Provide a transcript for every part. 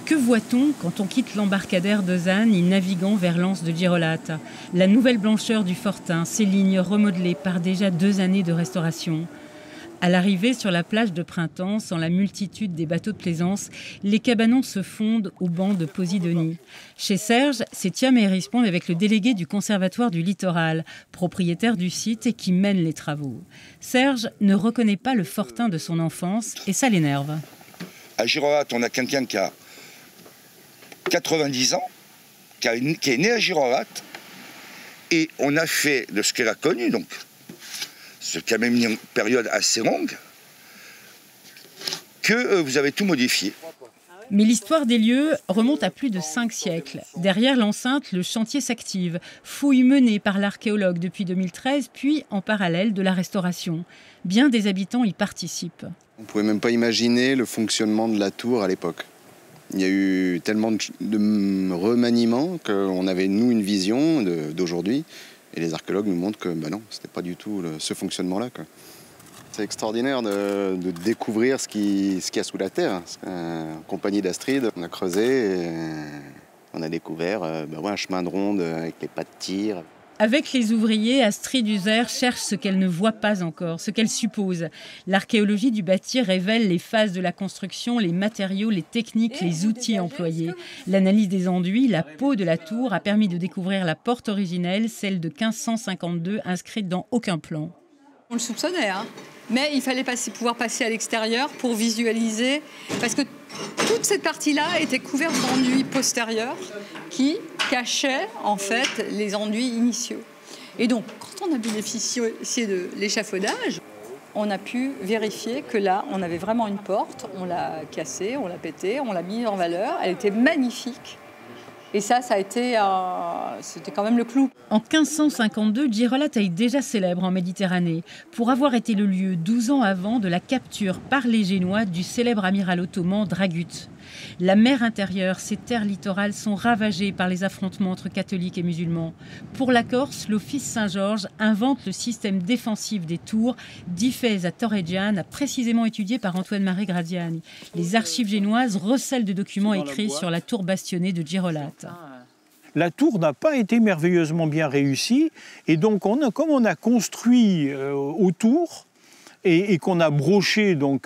Que voit-on quand on quitte l'embarcadère de Zanni, naviguant vers l'anse de Girolata? La nouvelle blancheur du Fortin, ses lignes remodelées par déjà 2 années de restauration. À l'arrivée sur la plage de printemps, sans la multitude des bateaux de plaisance, les cabanons se fondent au banc de Posidonie. Chez Serge, c'est Thia Meirispond avec le délégué du Conservatoire du Littoral, propriétaire du site et qui mène les travaux. Serge ne reconnaît pas le Fortin de son enfance et ça l'énerve. À Girolata, on a quelqu'un qui a 90 ans, qui est né à Girolata, et on a fait de ce qu'elle a connu, donc c'est quand même une période assez longue, que vous avez tout modifié. Mais l'histoire des lieux remonte à plus de 5 siècles. Derrière l'enceinte, le chantier s'active. Fouille menée par l'archéologue depuis 2013, puis en parallèle de la restauration. Bien des habitants y participent. On ne pouvait même pas imaginer le fonctionnement de la tour à l'époque. Il y a eu tellement de remaniements qu'on avait, nous, une vision d'aujourd'hui. Et les archéologues nous montrent que non, ce n'était pas du tout ce fonctionnement-là. C'est extraordinaire de découvrir ce qu'il y a sous la terre. En compagnie d'Astrid, on a creusé et on a découvert un chemin de ronde avec les pas de tir. Avec les ouvriers, Astrid User cherche ce qu'elle ne voit pas encore, ce qu'elle suppose. L'archéologie du bâti révèle les phases de la construction, les matériaux, les techniques, les outils employés. L'analyse des enduits, la peau de la tour a permis de découvrir la porte originelle, celle de 1552, inscrite dans aucun plan. On le soupçonnait, mais il fallait pouvoir passer à l'extérieur pour visualiser, parce que toute cette partie-là était couverte d'enduits postérieurs qui cachaient en fait les enduits initiaux. Et donc, quand on a bénéficié de l'échafaudage, on a pu vérifier que là, on avait vraiment une porte, on l'a cassée, on l'a pétée, on l'a mise en valeur, elle était magnifique. Et ça a été, c'était quand même le clou. En 1552, Girolata est déjà célèbre en Méditerranée pour avoir été le lieu 12 ans avant de la capture par les Génois du célèbre amiral ottoman Dragut. La mer intérieure, ses terres littorales sont ravagées par les affrontements entre catholiques et musulmans. Pour la Corse, l'Office Saint-Georges invente le système défensif des tours, Difesa à Torreggiane, précisément étudié par Antoine-Marie Graziani. Les archives génoises recèlent de documents écrits sur la tour bastionnée de Girolata. La tour n'a pas été merveilleusement bien réussie et donc comme on a construit autour, et qu'on a broché donc,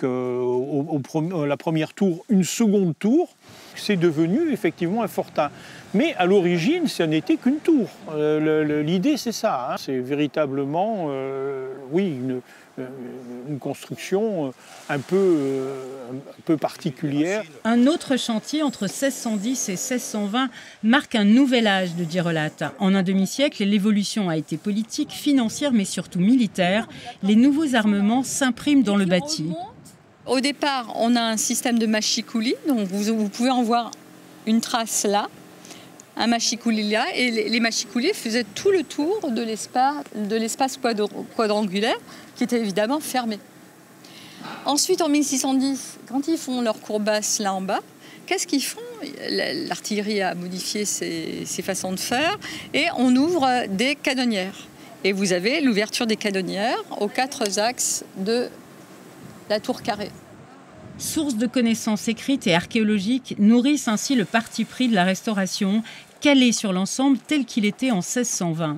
la première tour, une seconde tour, c'est devenu effectivement un fortin. Mais à l'origine, ce n'était qu'une tour. L'idée, c'est ça. C'est véritablement, une construction un peu particulière. Un autre chantier entre 1610 et 1620 marque un nouvel âge de Girolata. En un demi-siècle, l'évolution a été politique, financière, mais surtout militaire. Les nouveaux armements s'impriment dans le bâti. Au départ, on a un système de machicoulis, donc vous pouvez en voir une trace là, un machicoulis là, et les machicoulis faisaient tout le tour de l'espace quadrangulaire, qui était évidemment fermé. Ensuite, en 1610, quand ils font leur courbasse là en bas, qu'est-ce qu'ils font? L'artillerie a modifié ses façons de faire, et on ouvre des canonnières. Et vous avez l'ouverture des canonnières aux 4 axes de la tour carrée. Sources de connaissances écrites et archéologiques nourrissent ainsi le parti pris de la restauration, calé sur l'ensemble tel qu'il était en 1620.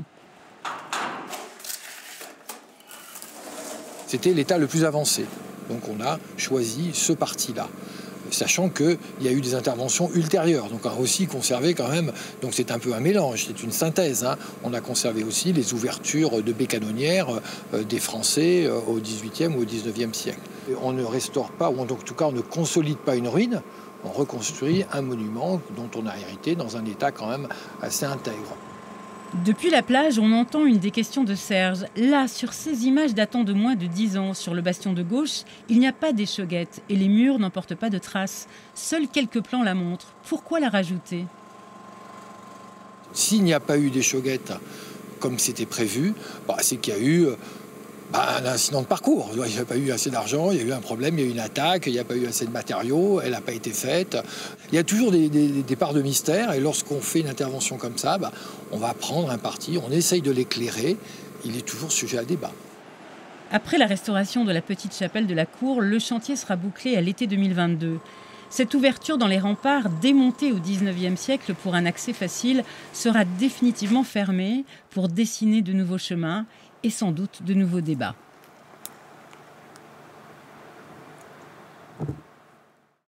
C'était l'état le plus avancé. Donc on a choisi ce parti-là, sachant qu'il y a eu des interventions ultérieures. Donc on a aussi conservé quand même, donc c'est un peu un mélange, c'est une synthèse. On a conservé aussi les ouvertures de baies canonnières des Français au XVIIIe ou au XIXe siècle. On ne restaure pas, ou en tout cas on ne consolide pas une ruine, on reconstruit un monument dont on a hérité dans un état quand même assez intègre. Depuis la plage, on entend une des questions de Serge. Là, sur ces images datant de moins de 10 ans, sur le bastion de gauche, il n'y a pas d'échauguette et les murs n'en portent pas de traces. Seuls quelques plans la montrent. Pourquoi la rajouter? S'il n'y a pas eu d'échauguette comme c'était prévu, c'est qu'il y a eu un incident de parcours. Il n'y a pas eu assez d'argent, il y a eu un problème, il y a eu une attaque, il n'y a pas eu assez de matériaux, elle n'a pas été faite. Il y a toujours des parts de mystère et lorsqu'on fait une intervention comme ça, on va prendre un parti, on essaye de l'éclairer, il est toujours sujet à débat. Après la restauration de la petite chapelle de la cour, le chantier sera bouclé à l'été 2022. Cette ouverture dans les remparts, démontés au XIXe siècle pour un accès facile, sera définitivement fermée pour dessiner de nouveaux chemins et sans doute de nouveaux débats.